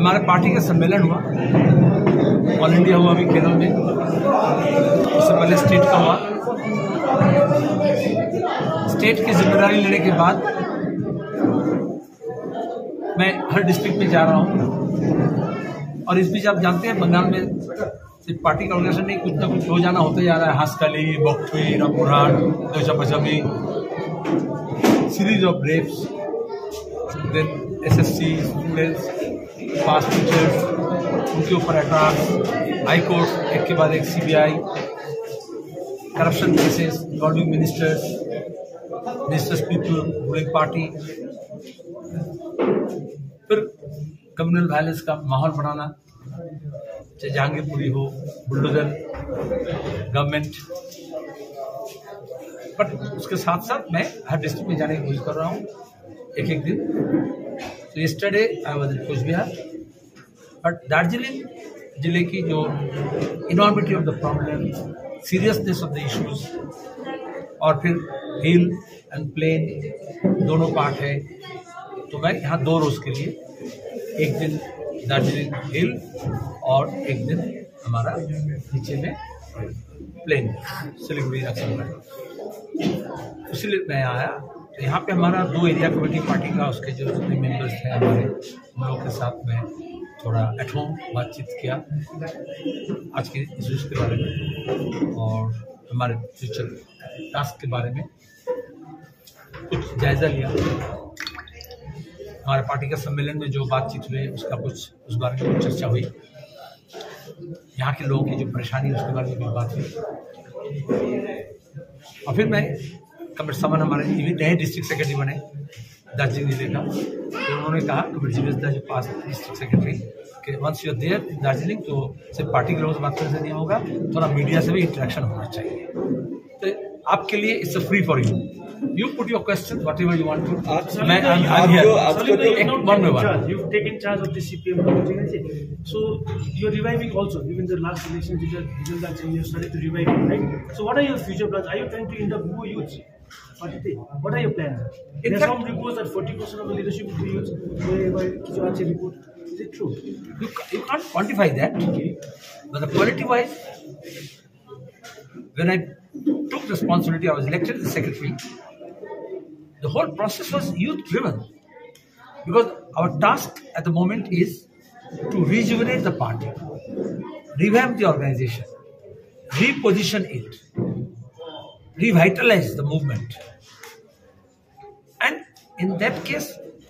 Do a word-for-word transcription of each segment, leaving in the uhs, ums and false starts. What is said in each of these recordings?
हमारे पार्टी का सम्मेलन हुआ, ऑल इंडिया हुआ अभी केरल में, उससे पहले स्टेट का हुआ। स्टेट की जिम्मेदारी लेने के बाद मैं हर डिस्ट्रिक्ट में जा रहा हूँ और इस बीच आप जानते हैं बंगाल में सिर्फ पार्टी का ऑर्गेनाइजेशन नहीं, कुछ ना कुछ हो जाना होते जा रहा है। हासकाली, बॉक्सवी, रामपुरहाट, दोशापचमी, series of rapes, then SSC students, pass teachers, उनके ऊपर अटैक, हाई कोर्ट एक के बाद एक, CBI, corruption cases, governing ministers, ministers people, ruling party, फिर कम्युनल वायलेंस का माहौल बनाना, चाहे जहांगीरपुरी हो, बुलडोजर गवर्नमेंट। बट उसके साथ साथ मैं हर डिस्ट्रिक्ट में जाने की कोशिश कर रहा हूँ एक एक दिन। तो yesterday I was in Cooch Behar, but Darjeeling जिले की जो enormity of the problem, seriousness of the issues, और फिर हिल एंड प्लेन दोनों पार्ट है, तो मैं यहाँ दो रोज के लिए, एक दिन दार्जिलिंग हिल और एक दिन हमारा नीचे में प्लेन सिलीगुड़ी एक्शन, इसलिए मैं आया। तो यहाँ पे हमारा दो एरिया कमेटी पार्टी का, उसके जो मेंबर्स थे हमारे, उन लोगों के साथ में थोड़ा एट होम बातचीत किया आज के इश्यूज के बारे में और हमारे फ्यूचर टास्क के बारे में कुछ जायजा लिया। हमारे पार्टी का सम्मेलन में जो बातचीत हुई उसका कुछ उस बारे में चर्चा हुई, यहाँ के लोगों की जो परेशानी है उसके बारे में भी बात हुई। और फिर मैं कमर सामान, हमारे नए डिस्ट्रिक्ट सेक्रेटरी बने दार्जिलिंग जिले का, तो उन्होंने कहा कमर जीवेश जो पास डिस्ट्रिक्ट सेक्रेटरी कि once you are there in Darjeeling, तो सिर्फ पार्टी के लोगों से बात करने से नहीं होगा, थोड़ा मीडिया से भी इंटरेक्शन होना चाहिए। तो आपके लिए it's free for you, you put your questions whatever you want to. मैं I'm, I'm here. One by one. You've taken charge of the C P M, so you're reviving also. Even the last election, results and you started to revive it, right? So what are your future plans? Are you trying to induct more youths? What are your plans? There are some reports that forty percent of the leadership will be youths. Report. Is it true? You, you can't quantify that. Okay. But the quality-wise, when I took responsibility, I was elected as secretary. The whole process was youth-driven, because our task at the moment is to rejuvenate the party, revamp the organization, reposition it, revitalize the movement. And in that case,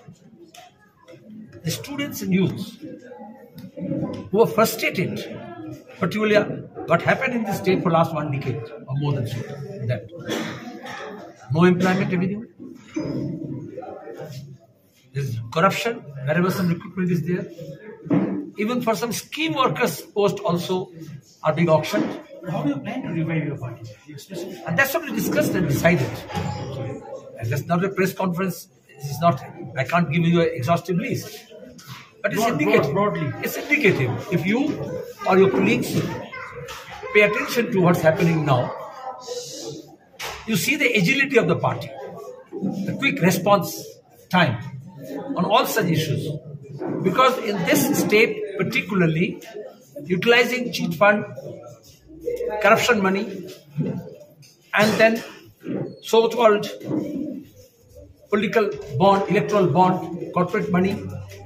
the students and youths who are frustrated, particularly what happened in the state for last one decade or more than so, that no employment avenue, there's corruption wherever some recruitment is there. Even for some scheme workers, posts also are being auctioned. How do you plan to revive your party? And that's what we discussed and decided. And that's not a press conference. It's not. I can't give you an exhaustive list, but it's Broad, indicative. Broad, broadly, it's indicative. If you or your colleagues pay attention to what's happening now, you see the agility of the party, the quick response time on all such issues. Because in this state, particularly, utilizing cheat fund, corruption money, and then so-called political bond, electoral bond, corporate money,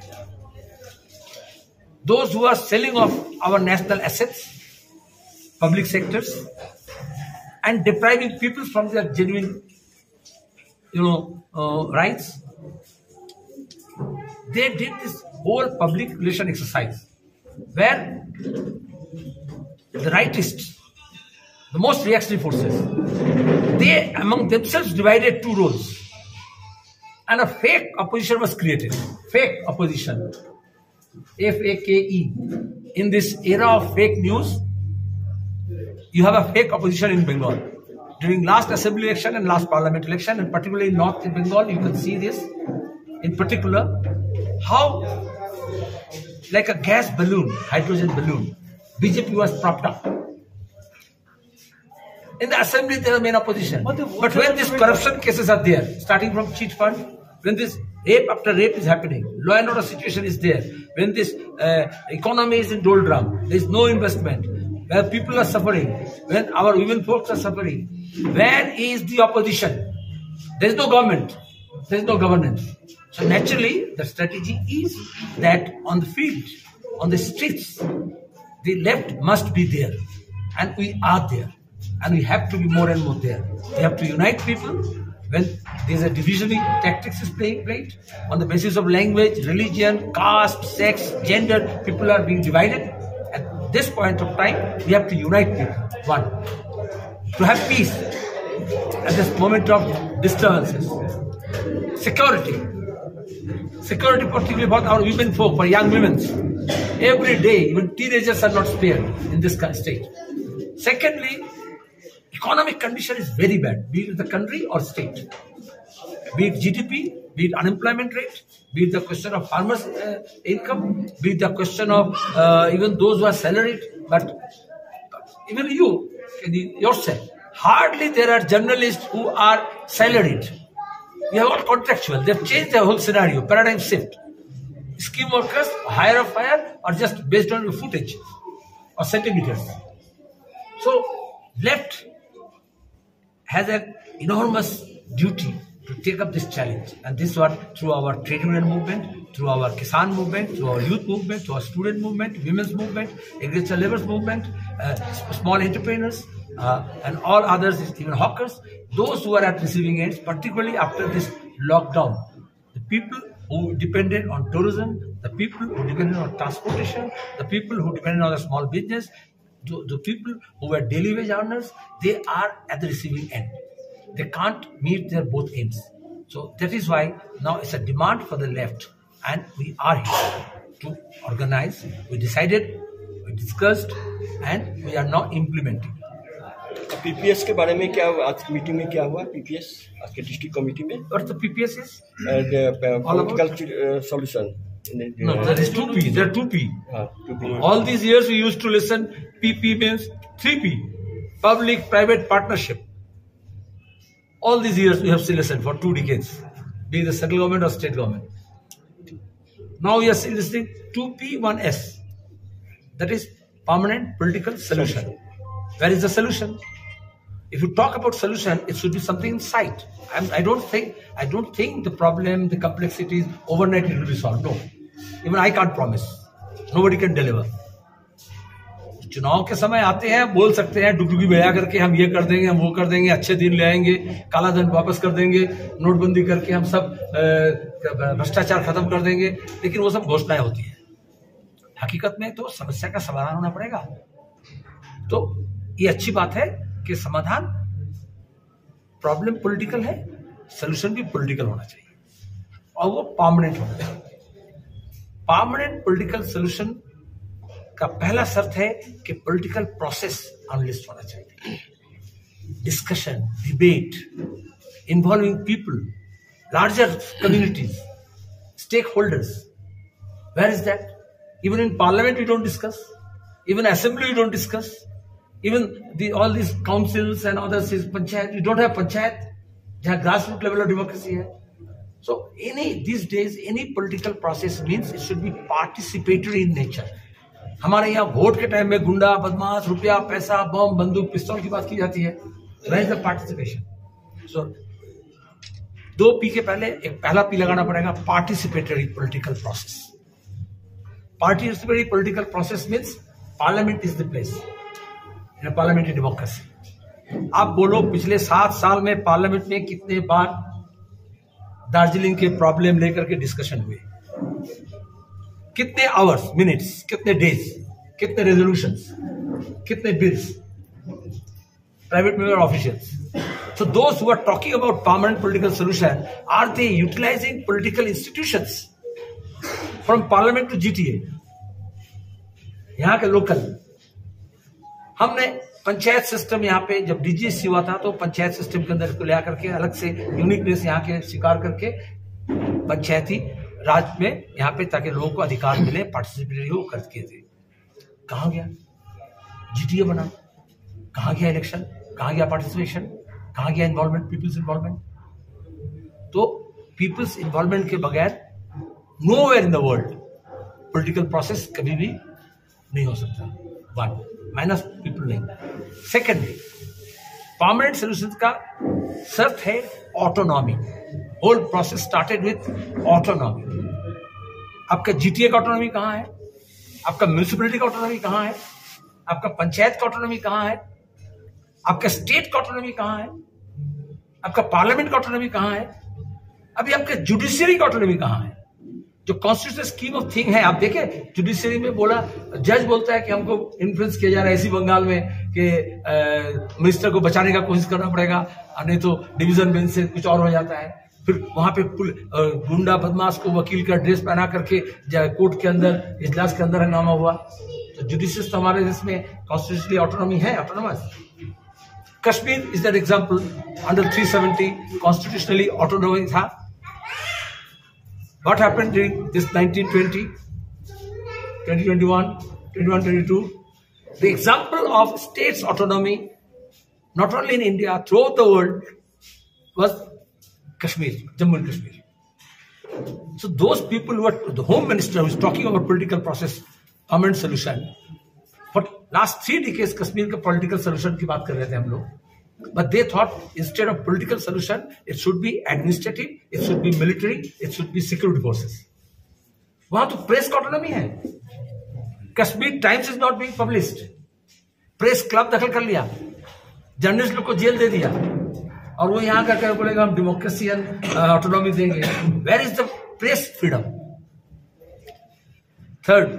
those who are selling off our national assets, public sectors, and depriving people from their genuine, you know, uh, rights. They did this whole public relation exercise where the rightists, the most reactionary forces, they among themselves divided two roles, and a fake opposition was created. Fake opposition, F A K E. In this era of fake news, you have a fake opposition in Bengal. During last assembly election and last parliament election, and particularly in North Bengal, you can see this in particular, how like a gas balloon, hydrogen balloon, B J P was propped up. In the assembly, they are main opposition. But when these corruption cases are there, starting from cheat fund, when this rape after rape is happening, law and order situation is there, when this uh, economy is in doldrum, there is no investment, where people are suffering, when our women folks are suffering, where is the opposition? There is no government, there is no governance. So naturally, the strategy is that on the field, on the streets, the left must be there, and we are there, and we have to be more and more there. We have to unite people. When there's a divisionary tactics is playing played on the basis of language, religion, caste, sex, gender, people are being divided. At this point of time, we have to unite people. One, to have peace at this moment of disturbances. Security. Security particularly about our women folk, for young women. Every day, even teenagers are not spared in this state. Secondly, economic condition is very bad, be it the country or state. Be it G D P, be it unemployment rate, be it the question of farmers' uh, income, be it the question of uh, even those who are salaried, but even you, yourself, hardly there are journalists who are salaried. We are all contractual. They've changed the whole scenario, paradigm shift. Scheme workers, hire or fire, or just based on your footage or centimeters. So, left has an enormous duty to take up this challenge, and this was through our trade union movement, through our Kisan movement, through our youth movement, through our student movement, women's movement, agricultural laborers movement, uh, small entrepreneurs, uh, and all others, even hawkers, those who are at receiving ends, particularly after this lockdown. The people who depended on tourism, the people who depended on transportation, the people who depended on the small business, the, the people who were daily wage earners, they are at the receiving end. They can't meet their both ends. So that is why now it's a demand for the left, and we are here to organize. We decided, we discussed, and we are now implementing. PPS के बारे में क्या आज meeting में क्या हुआ? PPS आज के डिस्ट्रिक्ट कमेटी में और तो PPS is political solution. No, there is two P. There are two P. हाँ, two P. All these years we used to listen. P P means three P, public-private partnership. All these years we have still listened for two decades, be it the central government or state government. Now we are still listening two P, one S. That is permanent political solution. Where is the solution? If you talk about solution, it should be something in sight. I'm, I don't think I don't think the problem, the complexities overnight it will be solved. No, even I can't promise. Nobody can deliver. चुनाव के समय आते हैं, बोल सकते हैं डुगडुगी बजा करके हम ये कर देंगे, हम वो कर देंगे, अच्छे दिन ले आएंगे, काला धन वापस कर देंगे, नोटबंदी करके हम सब भ्रष्टाचार खत्म कर देंगे, लेकिन वो सब घोषणाएं होती है। हकीकत में तो समस्या का समाधान होना पड़ेगा। तो ये अच्छी बात है कि समाधान, प्रॉब्लम पॉलिटिकल है, सॉल्यूशन भी पॉलिटिकल होना चाहिए और वो परमानेंट होना चाहिए। परमानेंट पॉलिटिकल सॉल्यूशन का पहला शर्त है कि पॉलिटिकल प्रोसेस अनलिस्ट होना चाहिए। Discussion, debate, involving people, larger communities, stakeholders. Where is that? Even in parliament we don't discuss, even assembly we don't discuss, even the all these councils and others is panchayat. You don't have panchayat, जहाँ grassroots level of democracy है. So any these days any political process means it should be participatory in nature. हमारे यहाँ vote के time में गुंडा, बदमाश, रुपया, पैसा, बम, बंदूक, पिस्तौल की बात की जाती है. Where is the participation? So दो पी के पहले एक पहला पी लगाना पड़ेगा, participatory political process. Participatory political process means parliament is the place. in a parliamentary democracy. आप बोलो पिछले सात साल में पार्लियामेंट में कितने बार दार्जिलिंग के प्रॉब्लम लेकर के डिस्कशन हुए, कितने आवर्स, मिनट्स, कितने डेज, कितने रेजोल्यूशंस, कितने bills, private member officials. So those who are talking about permanent political solution, are they utilizing political institutions from parliament to G T A? यहाँ के लोकल हमने पंचायत सिस्टम, यहाँ पे जब डीजीएससी हुआ था तो पंचायत सिस्टम के अंदर इसको ले आकर के अलग से यूनिकनेस यहाँ के स्वीकार करके पंचायती राज में यहाँ पे, ताकि लोगों को अधिकार मिले, पार्टिसिपेटरी हो, कर किए थे. कहाँ गया जीटीए बना? कहाँ गया इलेक्शन? कहाँ गया पार्टिसिपेशन? कहाँ गया इन्वॉल्वमेंट, पीपल्स इन्वॉल्वमेंट? तो पीपल्स इन्वॉल्वमेंट के बगैर nowhere in the world political process कभी भी नहीं हो सकता। वन, माइनस पीपल नहीं। सेकेंडली, परमानेंट सोल्यूशन का शर्त है autonomy. Whole process started with autonomy. आपका जीटीए का ऑटोनॉमी कहाँ है? आपका म्यूनिसिपैलिटी का ऑटोनॉमी कहाँ है? आपका पंचायत का ऑटोनॉमी कहाँ है? आपका स्टेट का ऑटोनॉमी कहाँ है? आपका पार्लियामेंट का ऑटोनॉमी कहाँ है? अभी आपका जुडिशियरी का ऑटोनॉमी कहाँ है? जो कॉन्स्टिट्यूशनल स्कीम ऑफ थिंग है, आप देखें जुडिशियरी में बोला, जज बोलता है कि हमको इन्फ्लुएंस किया जा रहा है इसी बंगाल में कि मिनिस्टर को बचाने का कोशिश करना पड़ेगा, नहीं तो डिवीजन बेंच से कुछ और हो जाता है। फिर वहां पे गुंडा बदमाश को वकील का ड्रेस पहना करके कोर्ट के अंदर, इजलास के अंदर हंगामा हुआ। तो जुडिशियस तो हमारे देश में कॉन्स्टिट्यूशनली ऑटोनॉमी है, autonomous. Kashmir is that example, under three seventy constitutionally autonomy था। What happened during this nineteen twenty, twenty twenty-one, twenty-one twenty-two? The example of states' autonomy, not only in India, throughout the world, was Kashmir, Jammu and Kashmir. So those people who are, the Home Minister who is talking about political process, permanent solution. For last three decades, Kashmir का political solution की बात कर रहे थे हम लोग. But they thought instead of political solution, it should be administrative, it should be military, it should be security forces. वहां तो प्रेस का ऑटोनॉमी है। Kashmir Times is not being published. Press club दखल कर लिया, जर्नलिस्ट लोग को जेल दे दिया, और वो यहां कर बोलेगा हम डेमोक्रेसी एंड ऑटोनॉमी देंगे। Where is the press freedom? Third,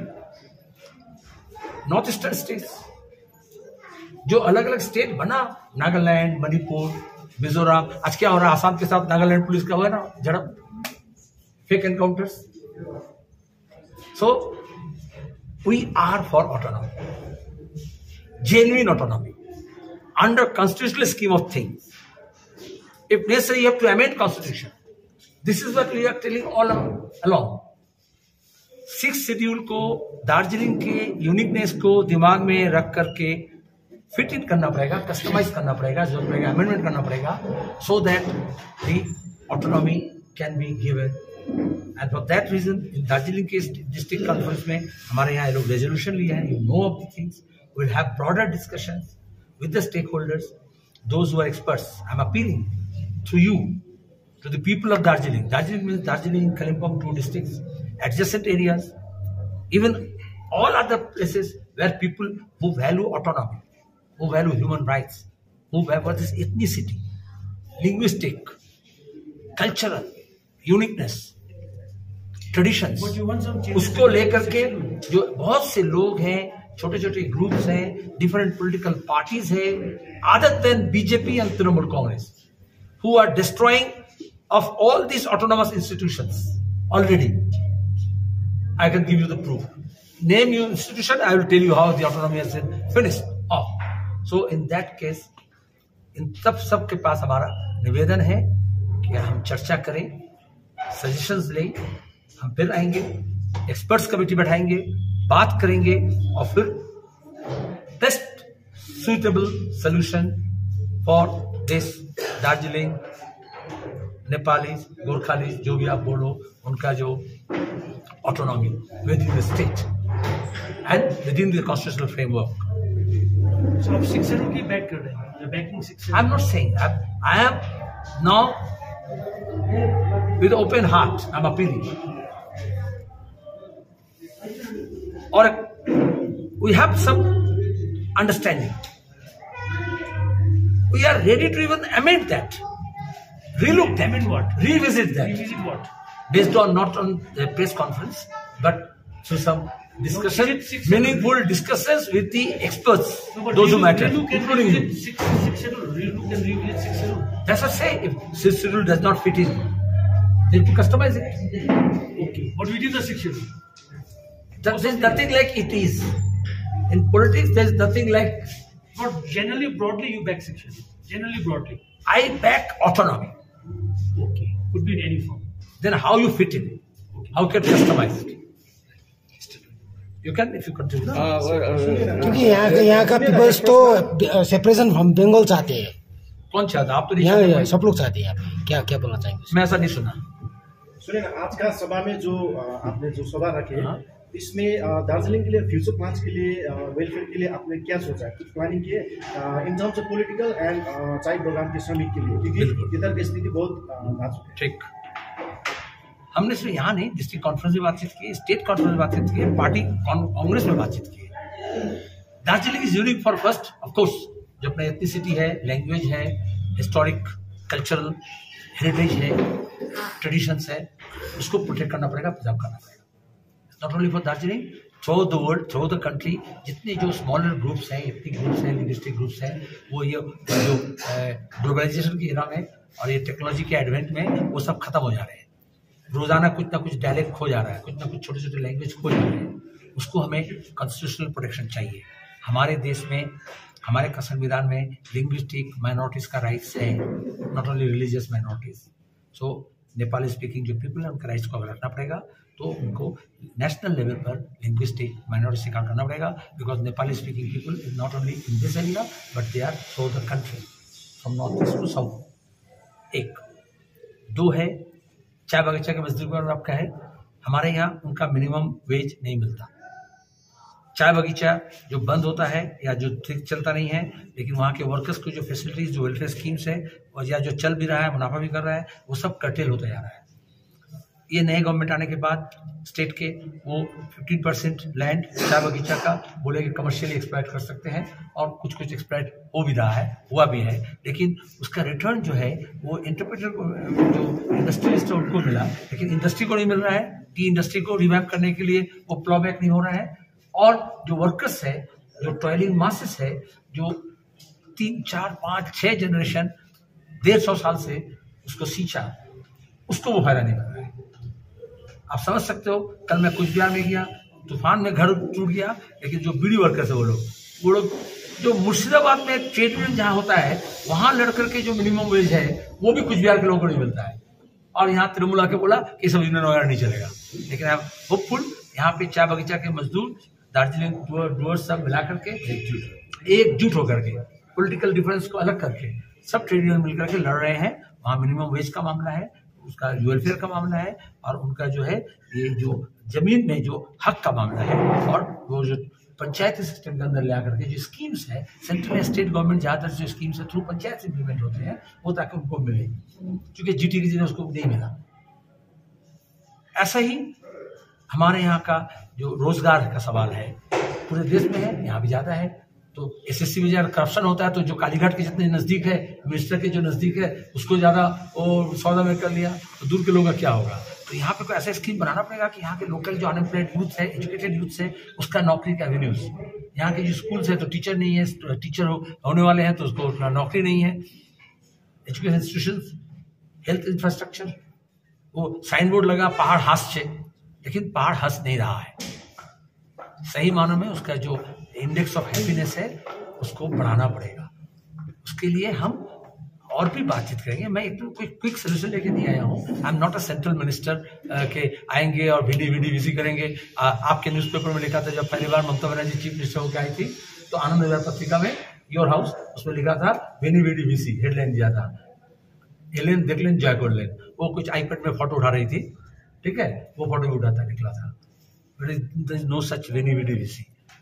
north eastern states, जो अलग अलग स्टेट बना, नागालैंड, मणिपुर, मिजोरम। आज क्या हो रहा है आसाम के साथ? नागालैंड पुलिस का हुआ ना झड़प, fake encounters. So we are for autonomy, genuine autonomy under constitutional scheme of things. If necessary you have to amend constitution. This is what we are telling all along. Six schedule को, दार्जिलिंग के uniqueness को दिमाग में रख करके fit in करना पड़ेगा, customise करना पड़ेगा, जो पड़ेगा अमेंडमेंट करना पड़ेगा, so that the autonomy can be given. And for that reason in Darjeeling के डिस्ट्रिक्ट कॉन्फ्रेंस में हमारे यहाँ लोग रेजोल्यूशन लिया है। You know of the things, we will have broader discussions with the stakeholders, those who are experts. I am appealing through you to the people of Darjeeling. Darjeeling means Darjeeling, Kalimpong, two districts, adjacent areas, even all other places where people who value autonomy, who value human rights, who value this ethnicity, linguistic, cultural uniqueness, traditions, उसको लेकर के जो बहुत से लोग हैं, छोटे छोटे ग्रुप्स हैं, डिफरेंट पॉलिटिकल पार्टीज हैं, other than BJP and Trinamool Congress, who are destroying of all these autonomous institutions already. I can give you the proof. Name your institution, I will tell you how the autonomy has been finished off. So in that case, इन सब सब के पास हमारा निवेदन है कि हम चर्चा करें, सजेशंस लें, हम फिर आएंगे, एक्सपर्ट्स कमेटी बैठाएंगे, बात करेंगे, और फिर best suitable solution for this Darjeeling, Nepali, Gorkhali, जो भी आप बोलो, उनका जो autonomy within the state and within the constitutional framework. So आप सिक्स शेड्यूल की बैक कर रहे हैं, you're backing six schedule. I'm not saying, I, I am now with open heart, I'm appealing. Or we have some understanding. We are ready to even amend that, relook that, Amend what? revisit that, Revisit what? based on not on the press conference, but through some discussion, No, is it six- meaningful discussions with the experts, No, but those who relook- matter, relook and including you. revisit Six, six schedule. Relook and revisit six schedule. That's what I say. If sixth schedule does not fit in, they have to customize it. Okay. But within the six schedule. There is nothing like it is. In politics, there is nothing like. But generally, broadly, you back six schedule. Generally, broadly. I back autonomy. Okay. Could be in any form. Then how you fit in? How can you customize it? You can if you continue. क्योंकि यहाँ का यहाँ का peoples तो separation from Bengal चाहते हैं। कौन चाहता? आप तो नहीं यहाँ चाहते यहाँ भाई। सब लोग चाहते हैं। आप क्या क्या बोलना चाहेंगे? मैं ऐसा नहीं सुना। सुनिए ना, आज का सभा में जो अ, आपने जो सभा रखे इसमें अ, दार्जिलिंग के लिए फ्यूचर प्लान्स के लिए वेलफेयर के लिए आपने क्या सोचा है? कुछ प्लानिंग किए in terms of political and चाय बगान के श्रमिक के लिए, क्योंकि इधर की स्थिति बहुत अ, नाजुक है। ठीक, हमने सिर्फ यहाँ नहीं डिस्ट्रिक्ट कॉन्फ्रेंस में बातचीत की, स्टेट कॉन्फ्रेंस में बातचीत की, पार्टी कांग्रेस में बातचीत की। Darjeeling is unique for first of course जो अपना एथनिसिटी है, लैंग्वेज है, हिस्टोरिक कल्चरल हेरिटेज है, ट्रेडिशंस है, उसको प्रोटेक्ट करना पड़ेगा, प्रिजर्व करना पड़ेगा। Not only for Darjeeling, through the world, through the country, जितने जो स्मॉलर ग्रुप्स हैं, एथनिक ग्रुप्स हैं, लिंग्विस्टिक ग्रुप्स हैं, वो ये जो ग्लोबलाइजेशन के एरा में और ये टेक्नोलॉजी के एडवेंट में वो सब खत्म हो जा रहे हैं। रोजाना कुछ ना कुछ डायलेक्ट खो जा रहा है, कुछ ना कुछ छोटे छोटे लैंग्वेज खो जा रहे हैं। उसको हमें कॉन्स्टिट्यूशनल प्रोटेक्शन चाहिए। हमारे देश में, हमारे का संविधान में लिंग्विस्टिक माइनॉरिटीज का राइट्स है, not only religious minorities. So Nepali speaking जो पीपल है उनके राइट्स को अगर रखना पड़ेगा तो उनको नेशनल लेवल पर लिंग्विस्टिक माइनॉरिटी से काम करना पड़ेगा, because Nepali speaking people is not only in this area but they are through the country from north east to south. एक दो है चाय बगीचा के मजदूर पर आपका है, हमारे यहाँ उनका मिनिमम वेज नहीं मिलता। चाय बगीचा जो बंद होता है या जो ठीक चलता नहीं है, लेकिन वहाँ के वर्कर्स को जो फैसिलिटीज, जो वेलफेयर स्कीम्स है और या जो चल भी रहा है, मुनाफा भी कर रहा है, वो सब कर्टेल होता जा रहा है। ये नए गवर्नमेंट आने के बाद स्टेट के वो फिफ्टीन परसेंट लैंड चाय बगीचा का बोले कि कमर्शियली एक्सप्लॉइट कर सकते हैं और कुछ कुछ एक्सप्लॉइट हो भी रहा है, हुआ भी है, लेकिन उसका रिटर्न जो है वो इंटरप्रेटर को, जो इंडस्ट्रियलिस्ट है उनको मिला, लेकिन इंडस्ट्री को नहीं मिल रहा है। टी इंडस्ट्री को रिवैम्प करने के लिए वो प्लॉबैक नहीं हो रहा है, और जो वर्कर्स है, जो टॉयलिंग मासेस है, जो तीन चार पाँच छः जनरेशन डेढ़ सौ साल से उसको सींचा, उसको वो फायदा नहीं मिल रहा है। आप समझ सकते हो, कल मैं कुछ बिहार में गया, तूफान में घर टूट गया, लेकिन जो बीड़ी वर्कर्स है वो लोग वो लोग जो मुर्शिदाबाद में ट्रेड यूनियन जहाँ होता है वहाँ लड़ करके जो मिनिमम वेज है वो भी कुछ बिहार के लोगों को नहीं मिलता है, और यहाँ तृणमूल आके बोला कि सब यूनियन वगैरह नहीं चलेगा। लेकिन आई एम होपफुल, यहाँ पे चाय बगीचा के मजदूर, दार्जिलिंग डूअर्स सब मिला करके एकजुट होकर के, पॉलिटिकल डिफरेंस को अलग करके सब ट्रेड यूनियन मिलकर के लड़ रहे हैं। वहाँ मिनिमम वेज का मामला है, उसका वेलफेयर का मामला है, और उनका जो है ये जो जमीन में जो हक का मामला है, और वो जो पंचायती सिस्टम के अंदर ले आकर के जो स्कीम्स है, सेंट्रल या स्टेट गवर्नमेंट ज़्यादातर जो स्कीम्स है थ्रू पंचायत से इम्प्लीमेंट होते हैं, वो ताकि उनको मिले, क्योंकि जीटी की जिन्हें उसको नहीं मिला। ऐसा ही हमारे यहाँ का जो रोजगार का सवाल है पूरे देश में है, यहाँ भी ज़्यादा है। तो एसएससी में ज़्यादा करप्शन होता है, तो जो कालीघाट के जितने नज़दीक है, मिनिस्टर के जो नज़दीक है, उसको ज़्यादा वो सौदा में कर लिया, तो दूर के लोगों का क्या होगा। तो यहाँ पे कोई ऐसा स्कीम बनाना पड़ेगा कि यहाँ के लोकल जो अनएम्प्लॉयड यूथ है, एजुकेटेड यूथ है, उसका नौकरी का एवेन्यूज। यहाँ के जो स्कूल्स है तो टीचर नहीं है, टीचर होने वाले हैं तो उसको नौकरी नहीं है। एजुकेशन इंस्टीट्यूशन, हेल्थ इंफ्रास्ट्रक्चर, वो साइन बोर्ड लगा पहाड़ हास से, लेकिन पहाड़ हंस नहीं रहा है। सही मानों में उसका जो इंडेक्स ऑफ हैप्पीनेस है उसको बढ़ाना पड़ेगा। उसके लिए हम और भी बातचीत करेंगे। मैं एक कोई क्विक सोल्यूशन लेके नहीं आया हूँ। I am not a central minister के आएंगे और वीडी वीडी विजी करेंगे। आ, आपके न्यूज़पेपर में लिखा था, जब पहली बार ममता बनर्जी चीफ मिनिस्टर होकर आई थी तो आनंद विहार पत्रिका में योर हाउस, उसमें लिखा था विनी वीडी विसी, हेडलाइन दिया था। एलेन देखलेन जयकोर लेन, वो कुछ आईपैड में फोटो उठा रही थी, ठीक है, वो फोटो भी उठाता निकला था। There is no such veni vidi vici.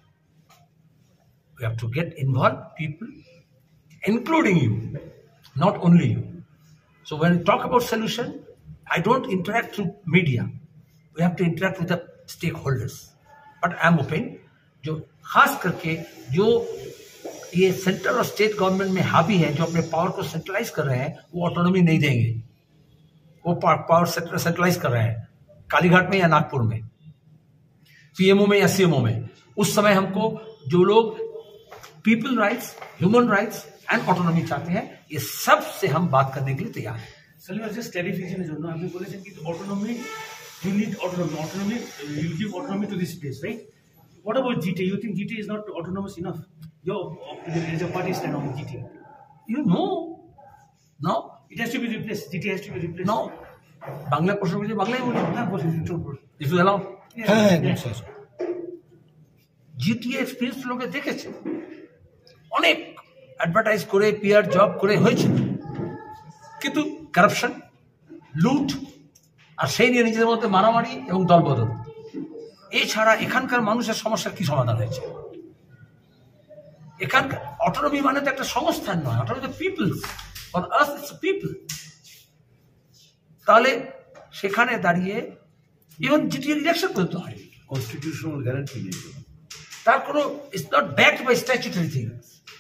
We have to get involved people, including you, not only you. So when we talk about solution, I don't interact through media. We have to interact with the stakeholders. But I am open, जो खास करके जो ये central और state government में हावी है, जो अपने पावर को सेंट्रलाइज कर रहे हैं, वो ऑटोनॉमी नहीं देंगे। वो पावर सेंट्रलाइज कर रहे हैं कालीघाट में या नागपुर में, पीएमओ में या सीएमओ में। उस समय हमको जो लोग people rights, human rights and autonomy चाहते हैं, ये सब से हम बात करने के लिए तैयार हैं। सर जस्ट क्लैरिफिकेशन है, जो आपने बोले कि autonomy, you need autonomy, autonomy you give autonomy to this place, right? What about GT? You think GT is not autonomous enough? Your as a party stand on GT? You know, no, it has to be replaced, GT has to be replaced. No, Bangla প্রশ্ন করছি, বাংলাই বলি না, if you allow. GTA experience লোকে দেখেছে, অনেক advertise করে PR job করে হয়েছে, কিন্তু কারাপশন, লুট, আর সেই নিয়ে নিজেদের মধ্যে মারামারি এবং দলবদল। এছাড়া এখানকার মানুষের সমস্যার কি সমাধান হয়েছে? এখানকার অটোনমি মানে তো একটা সংস্থান নয়, autonomy the people's, for us it's people. তাহলে সেখানে দাঁড়িয়ে ইভেন জিটিএর ইলেকশন পর্যন্ত হয়, কনস্টিটিউশনাল গ্যারান্টি নেই, তার কোনো it's not backed by statutory things.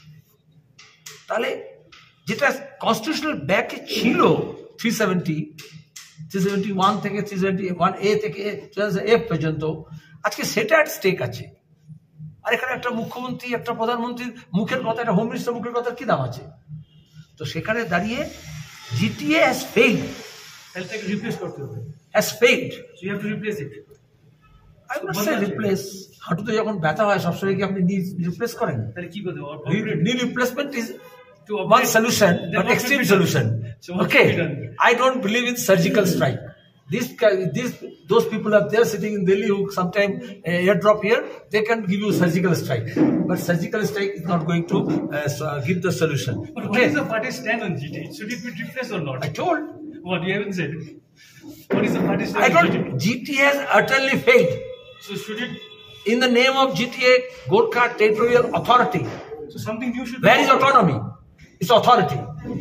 তাহলে যেটা কনস্টিটিউশনাল ব্যাকে ছিল three seventy three seventy one থেকে থ্রি সেভেন্টি ওয়ান এ থেকে এফ পর্যন্ত, আজকে সেটা অ্যাট স্টেক আছে। আর এখানে একটা মুখ্যমন্ত্রী, একটা প্রধানমন্ত্রীর মুখের কথা, একটা হোম মিনিস্টার মুখের কথার কি দাম আছে? তো সেখানে দাঁড়িয়ে জিটিএ হ্যাজ ফেইলড, তাহলে তাকে রিপ্লেস করতে হবে। Has failed, so you have to replace it. I would say replace. হাঁটুতে যখন ব্যথা হয় সবসময় কি আপনি নি রিপ্লেস করেন? তাহলে কি করতে হবে? নি replacement is To one solution, then but what extreme will be done? solution. So what will be Okay, done? I don't believe in surgical strike. These, these, those people up there sitting in Delhi who sometime uh, airdrop here, they can give you surgical strike. But surgical strike is not going to uh, so, uh, give the solution. But what Okay, is the party stand on G T? Should it be replaced or not? I told. What you haven't said. What is the party stand I on told. G T? G T has utterly failed. So should it? In the name of G T A, Gorkha Territorial Authority. So something new should. Where is autonomy? It's authority.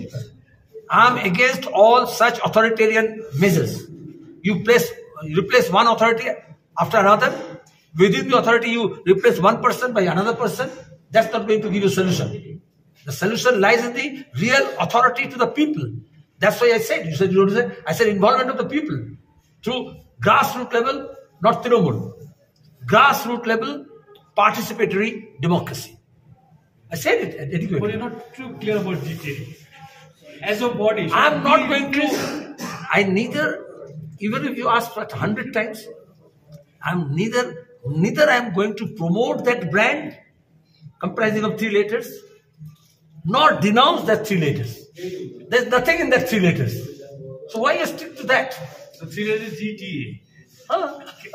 I'm against all such authoritarian measures. You place, you replace one authority after another. Within the authority, you replace one person by another person. That's not going to give you a solution. The solution lies in the real authority to the people. That's why I said, you said, you don't say, I said involvement of the people through grassroots level, not Trinamool. Grassroots level, participatory democracy. I said it adequately. But you're not too clear about G T. As a body, should I'm it not be going to, replaced? I neither, even if you ask for it a hundred times, I'm neither, neither I'm going to promote that brand comprising of three letters, nor denounce that three letters. There's nothing in that three letters. So why you stick to that? So three letters G T A. Huh?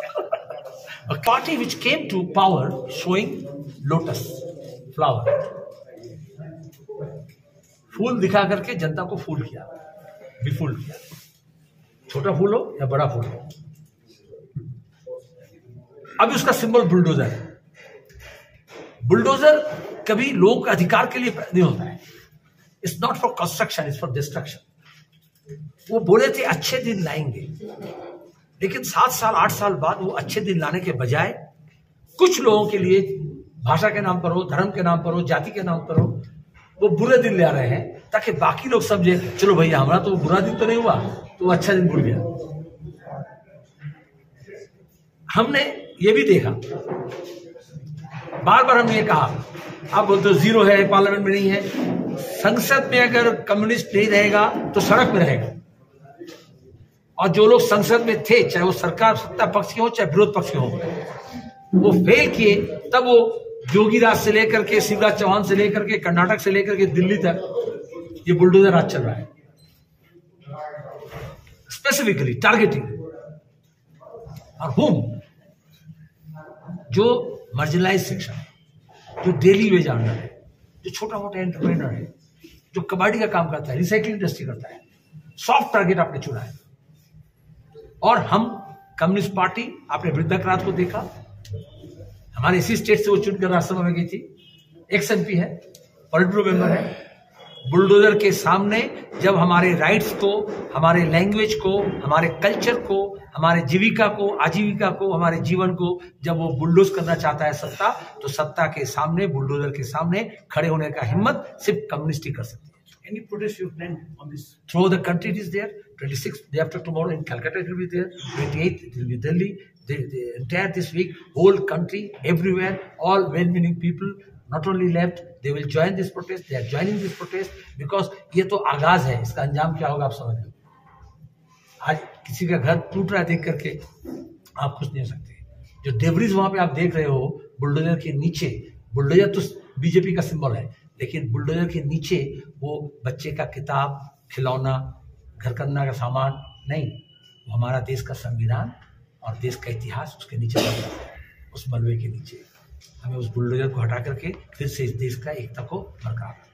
A party which came to power showing lotus flower, फूल दिखा करके जनता को फूल किया, विफूल किया, छोटा फूल हो या बड़ा फूल हो। अभी उसका सिंबल बुलडोजर है। बुलडोजर कभी लोगों के अधिकार के लिए नहीं होता है। It's not for construction, it's for destruction. वो बोले थे अच्छे दिन लाएंगे, लेकिन सात साल आठ साल बाद वो अच्छे दिन लाने के बजाय कुछ लोगों के लिए भाषा के नाम पर हो, धर्म के नाम पर हो, जाति के नाम पर हो, वो बुरे दिन ले आ रहे हैं, ताकि बाकी लोग समझे चलो भैया हमारा तो बुरा दिन तो नहीं हुआ, तो वो अच्छा दिन भूल गया। हमने ये भी देखा, बार बार हमने ये कहा, आप बोलते हो जीरो है, पार्लियामेंट में नहीं है। संसद में अगर कम्युनिस्ट नहीं रहेगा तो सड़क में रहेगा। और जो लोग संसद में थे, चाहे वो सरकार सत्ता पक्ष के हो चाहे विरोध पक्ष के हो, वो फेल किए। तब वो जोगीराज से लेकर के शिवराज चौहान से लेकर के कर्नाटक से लेकर के दिल्ली तक ये बुलडोजर राज चल रहा है। स्पेसिफिकली टारगेटिंग और होम, जो मार्जिनलाइज सेक्शन है, जो डेली वेज अर्नर है, जो छोटा मोटा एंटरप्रेन्योर है, जो कबाड़ी का काम करता है, रिसाइकलिंग इंडस्ट्री करता है, सॉफ्ट टारगेट आपने चुना है। और हम कम्युनिस्ट पार्टी, आपने वृद्धाक्रांत को देखा, हमारे इसी स्टेट से वो चुनकर राज्यसभा में गई थी, एक्स एमपी है, पॉलिट ब्यूरो मेंबर है। बुलडोजर के सामने जब हमारे राइट्स को, हमारे लैंग्वेज को, हमारे कल्चर को, हमारे जीविका को, आजीविका को, हमारे जीवन को जब वो बुलडोज करना चाहता है सत्ता, तो सत्ता के सामने, बुलडोजर के सामने खड़े होने का हिम्मत सिर्फ कम्युनिस्ट ही कर सकती है। Any protest you plan on this? Throughout the country it is there. twenty-sixth, day after tomorrow in Calcutta it will be there. twenty-eighth it will be Delhi. The, the entire this week, whole country, everywhere, all well-meaning people, not only left, they will join this protest. They are joining this protest because ये तो आगाज है, इसका अंजाम क्या होगा आप समझ लो। आज किसी का घर टूट रहा है देख करके आप खुश नहीं हो सकते। जो डेब्रिज वहां पे आप देख रहे हो बुलडोजर के नीचे, बुलडोजर तो बीजेपी का सिंबल है, लेकिन बुलडोजर के नीचे वो बच्चे का किताब, खिलौना, घर करना का सामान नहीं, वो हमारा देश का संविधान और देश का इतिहास उसके नीचे बन रहा है। उस मलबे के नीचे हमें उस बुलडोजर को हटा करके फिर से इस देश का एकता को बरकरार